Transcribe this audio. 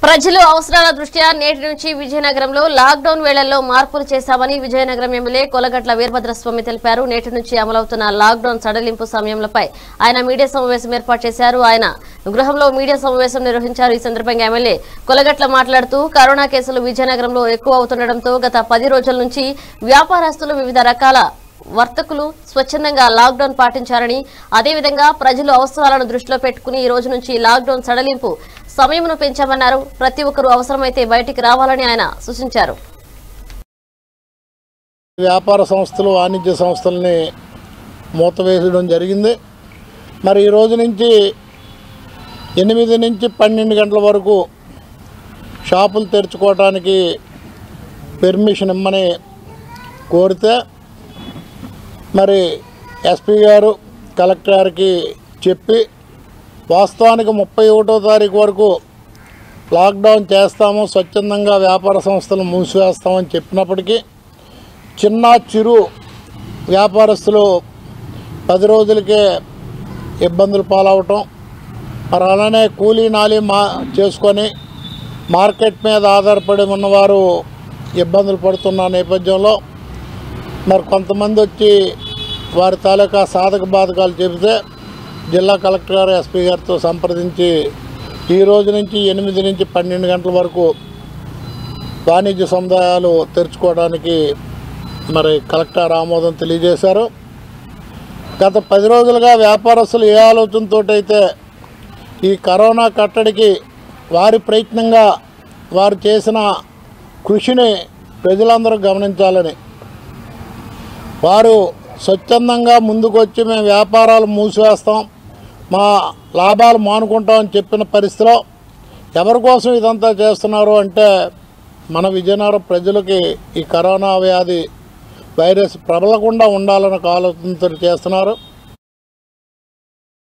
ప్రజల అవసరాల దృష్ట్యా నేటి నుంచి విజయనగరంలో లాక్డౌన్ వేళల్లో మార్పులు చేశామని విజయనగరం ఎమ్మెల్యే కొలగట్ల వీరభద్రస్వామి తెలిపారు. నేటి నుంచి అమలవుతున్న లాక్డౌన్ సడలింపు సమయంపై ఆయన మీడియా సమావేశం ఏర్పాటు చేశారు. ఆయన గృహంలో మీడియా సమావేశం నిర్వహించారు. ఈ సందర్భంగా ఎమ్మెల్యే కొలగట్ల మాట్లాడుతూ కరోనా కేసులు విజయనగరంలో ఎక్కువ అవుతుండటంతో గత 10 రోజుల నుంచి వ్యాపారస్తులు వివిధ రకాల వర్తకులు స్వచ్ఛందంగా లాక్డౌన్ పాటించారని, అదేవిధంగా ప్రజల అవసరాలను దృష్టిలో పెట్టుకుని ఈ రోజు నుంచి లాక్డౌన్ సడలింపు సమయమును పెంచామన్నారు. ప్రతి ఒక్కరూ అవసరమైతే బయటికి రావాలని ఆయన సూచించారు. వ్యాపార సంస్థలు, వాణిజ్య సంస్థల్ని మూతవేయడం జరిగింది. మరి ఈ రోజు నుంచి 8 నుంచి 12 గంటల వరకు షాపులు తెరుచుకోవడానికి పెర్మిషన్ ఇమ్మని కోరితే మరి ఎస్పీ గారు కలెక్టర్ గారికి చెప్పి వాస్తవానికి 31వ తారీఖు వరకు లాక్డౌన్ చేస్తాము, స్వచ్ఛందంగా వ్యాపార సంస్థలు మూసివేస్తామని చెప్పినప్పటికీ చిన్న చిరు వ్యాపారస్తులు 10 రోజులకే ఇబ్బందులు పాలవటం, మరి అలానే కూలీ నాలి చేసుకొని మార్కెట్ మీద ఆధారపడి ఉన్నవారు ఇబ్బందులు పడుతున్న నేపథ్యంలో మరి కొంతమంది వచ్చి వారి తాలూకా సాధక బాధకాలు చెబితే జిల్లా కలెక్టర్ గారు ఎస్పీ గారితో సంప్రదించి ఈ రోజు నుంచి 8 నుంచి 12 గంటల వరకు వాణిజ్య సముదాయాలు తెరుచుకోవడానికి మరి కలెక్టర్ ఆమోదం తెలియజేశారు. గత 10 రోజులుగా వ్యాపారస్తులు ఏ ఆలోచనతో అయితే ఈ కరోనా కట్టడికి వారి ప్రయత్నంగా వారు చేసిన కృషిని ప్రజలందరూ గమనించాలని, వారు స్వచ్ఛందంగా ముందుకొచ్చి మేము వ్యాపారాలు మూసివేస్తాం, మా లాభాలు మానుకుంటామని చెప్పిన పరిస్థితిలో ఎవరి కోసం ఇదంతా చేస్తున్నారు అంటే మన విజయనగరం ప్రజలకి ఈ కరోనా వ్యాధి వైరస్ ప్రబలకుండా ఉండాలన్న ఆలోచనతో చేస్తున్నారు.